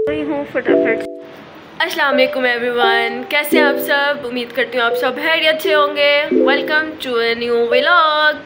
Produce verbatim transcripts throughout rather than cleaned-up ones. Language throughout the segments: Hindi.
वही हूँ फटाफट। अस्सलाम वालेकुम एवरीवन, कैसे हैं आप सब? उम्मीद करती हूँ आप सब खैरियत से होंगे। Welcome to a new vlog.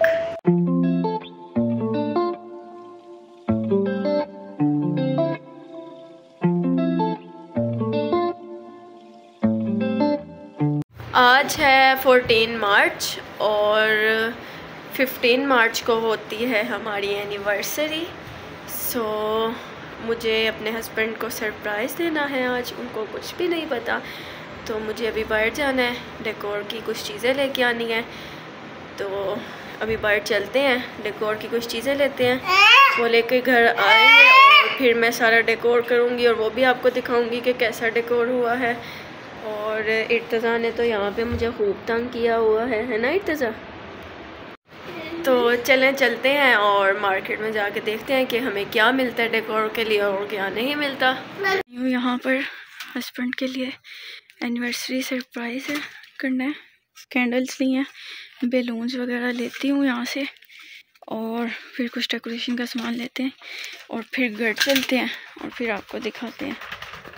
आज है चौदह मार्च और पंद्रह मार्च को होती है हमारी एनिवर्सरी। सो so, मुझे अपने हस्बैंड को सरप्राइज़ देना है आज। उनको कुछ भी नहीं पता, तो मुझे अभी बाहर जाना है, डेकोर की कुछ चीज़ें लेके आनी है। तो अभी बाहर चलते हैं, डेकोर की कुछ चीज़ें लेते हैं, वो लेके घर आएंगे और फिर मैं सारा डेकोर करूँगी और वो भी आपको दिखाऊँगी कि कैसा डेकोर हुआ है। और इर्तज़ा ने तो यहाँ पे मुझे खूब तंग किया हुआ है है ना इर्तज़ा? तो चलें चलते हैं और मार्केट में जाके देखते हैं कि हमें क्या मिलता है डेकोर के लिए और क्या नहीं मिलता। यहाँ पर हस्बैंड के लिए एनिवर्सरी सरप्राइज़ है करना है। कैंडल्स ली हैं, बेलून्स वगैरह लेती हूँ यहाँ से और फिर कुछ डेकोरेशन का सामान लेते हैं और फिर घर चलते हैं और फिर आपको दिखाते हैं।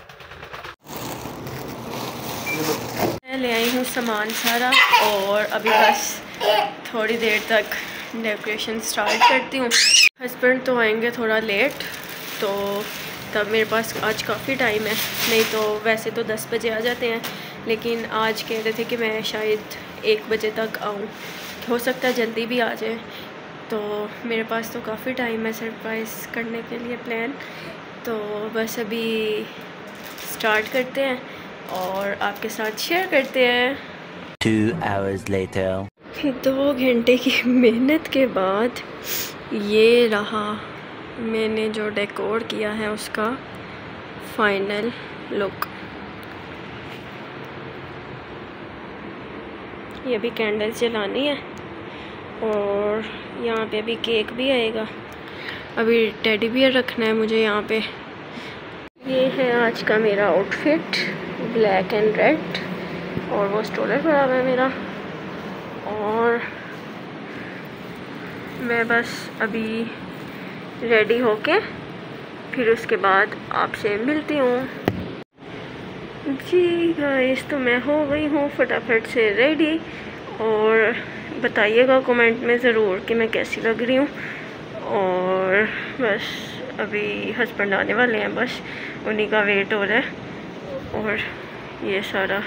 मैं ले आई हूँ सामान सारा और अभी बस थोड़ी देर तक डेकोरेशन स्टार्ट करती हूँ। हस्बैंड तो आएंगे थोड़ा लेट, तो तब मेरे पास आज काफ़ी टाइम है। नहीं तो वैसे तो दस बजे आ जाते हैं, लेकिन आज कह रहे थे कि मैं शायद एक बजे तक आऊँ, हो सकता है जल्दी भी आ जाए। तो मेरे पास तो काफ़ी टाइम है सरप्राइज़ करने के लिए प्लान। तो बस अभी स्टार्ट करते हैं और आपके साथ शेयर करते हैं। Two hours later. दो घंटे की मेहनत के बाद ये रहा मैंने जो डेकोर किया है उसका फाइनल लुक। ये भी कैंडल्स जलानी है और यहाँ पे अभी केक भी आएगा। अभी टेडी बियर रखना है मुझे यहाँ पे। ये है आज का मेरा आउटफिट, ब्लैक एंड रेड, और वो स्टोलर पड़ा हुआ है मेरा। और मैं बस अभी रेडी होके फिर उसके बाद आपसे मिलती हूँ। जी गाइस, तो मैं हो गई हूँ फटाफट से रेडी और बताइएगा कमेंट में ज़रूर कि मैं कैसी लग रही हूँ। और बस अभी हस्बैंड आने वाले हैं, बस उन्हीं का वेट हो रहा है। और ये सारा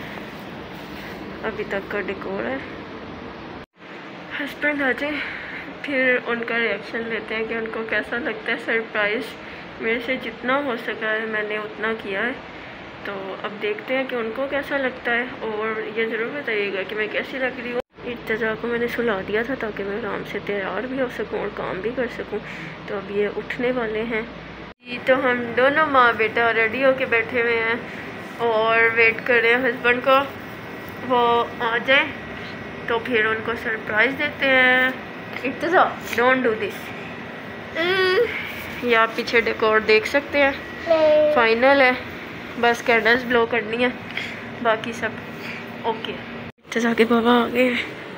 अभी तक का डेकोर है। हस्बैंड आ जाए फिर उनका रिएक्शन लेते हैं कि उनको कैसा लगता है सरप्राइज़। मेरे से जितना हो सका है मैंने उतना किया है, तो अब देखते हैं कि उनको कैसा लगता है। और ये ज़रूर बताइएगा कि मैं कैसी लग रही हूँ। इर्तज़ा को मैंने सुला दिया था ताकि मैं आराम से तैयार भी हो सकूँ और काम भी कर सकूँ। तो अब ये उठने वाले हैं। तो हम दोनों माँ बेटा रेडी होके बैठे हुए हैं और वेट कर रहे हैं हस्बैंड को, वो आ जाए तो फिर उनको सरप्राइज़ देते हैं। Irtaza don't do this. ये आप पीछे डेकोर देख सकते हैं, फाइनल है, बस कैंडल्स ब्लो करनी है, बाकी सब ओके। इर्तज़ा के बाबा आ गए।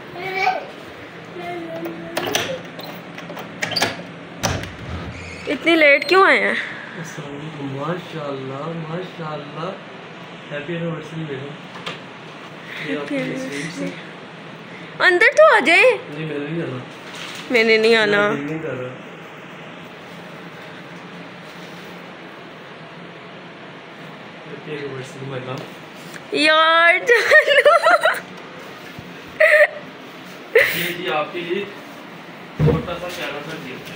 इतनी लेट क्यों आए हैं? माशाल्लाह माशाल्लाह, हैप्पी एनिवर्सरी बेटा। अंदर तो आ जाए। नहीं, मैंने नहीं आना। मैंने नहीं आना। नहीं कर रहा। Happy anniversary my love. यार चलो। ये जी आपके लिए छोटा सा प्यारा सा गिफ्ट।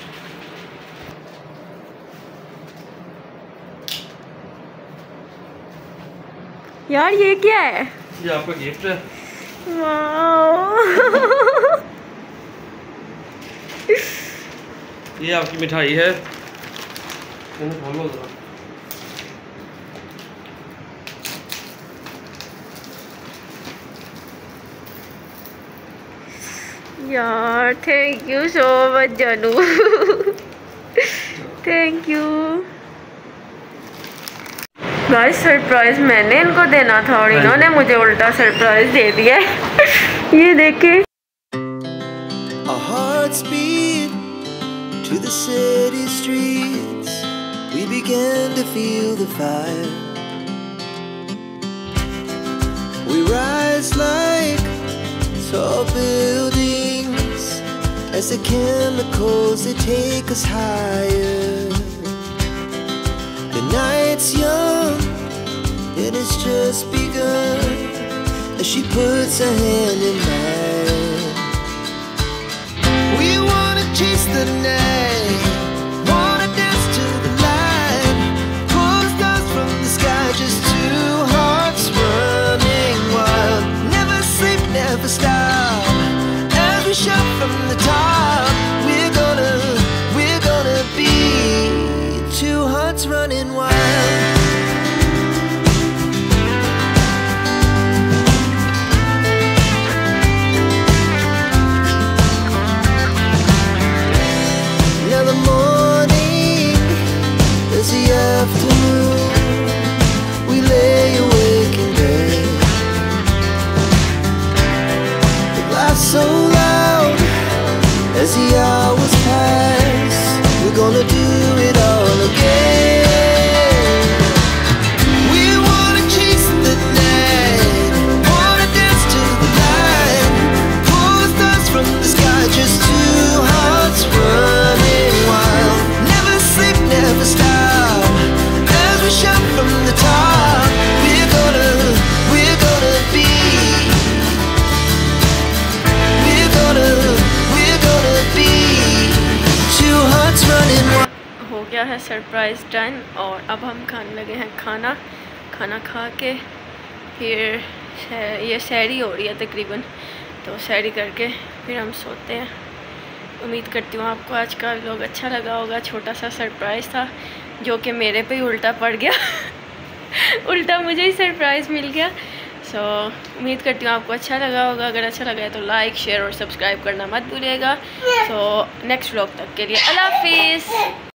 यार ये क्या है? ये आपका गिफ्ट है। वाओ। ये आपकी मिठाई है। यार थैंक यू सो मच जानू। Thank you guys. सरप्राइज मैंने इनको देना था और इन्होंने मुझे उल्टा सरप्राइज दे दिया। ये देखे। to the city streets. We became began to feel the fire. We rise like tall buildings as the chemicals, they take us higher. The night's young and it's just begun as she puts her hand in mine. We wanna chase the night, wanna dance to the light, pull the stars from the sky, just two hearts running wild. Never sleep, never stop, as we shout from the top. We're gonna, we're gonna be two hearts running wild. Now the morning is the afternoon. We lay awake in bed. The laughs so loud as the hours pass. We're gonna do it all again. We wanna chase the night, wanna dance to the light, pull the stars from the sky, just two hearts running wild. Never sleep, never stop, as we shout from the top. We're gonna, we're gonna be, we're gonna, we're gonna be two hearts running wild. हो गया है सरप्राइज़ डन और अब हम खाने लगे हैं खाना। खाना खा के फिर ये सैरी हो रही है तकरीबन, तो सैरी करके फिर हम सोते हैं। उम्मीद करती हूँ आपको आज का व्लॉग अच्छा लगा होगा। छोटा सा सरप्राइज़ था जो कि मेरे पे ही उल्टा पड़ गया उल्टा मुझे ही सरप्राइज़ मिल गया। सो so, उम्मीद करती हूँ आपको अच्छा लगा होगा। अगर अच्छा लगा है तो लाइक, शेयर और सब्सक्राइब करना मत भूलिएगा। सो नेक्स्ट व्लॉग तक के लिए अल्लाह हाफिज़।